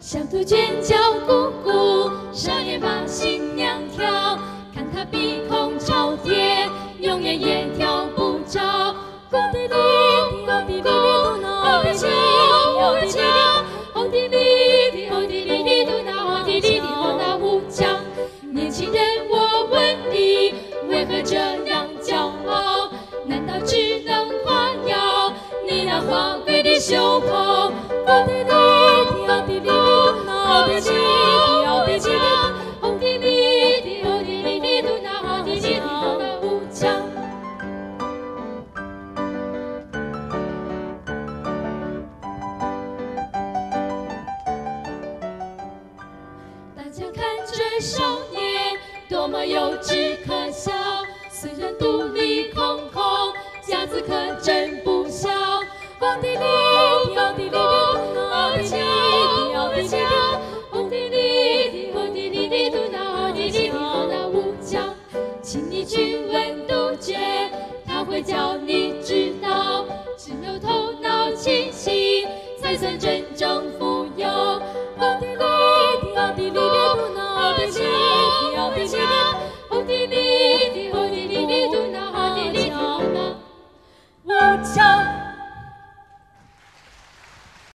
小兔尖叫咕咕，少爷把新娘挑，看她鼻孔朝天，永远也挑不着。红地里，红地里，红地里，红地里，红地里，红地里，红地里，红那胡墙。年轻人，我问你，为何这样骄傲？难道只能夸耀你那华贵的袖袍？红地里，红地里，红地里，红地里，红地里，红地里，红地里，红那胡墙。大家看这少年多么幼稚可笑，虽然肚里空空，架子可真不小。红地里，红地里，红地里，红地里，红地里，红地里，红地里，红那胡墙。请你去问杜鹃，她会叫你知道，只有头脑清醒，才算真正富有。红地里，红地里，红地里，红地里，红地里，红地里，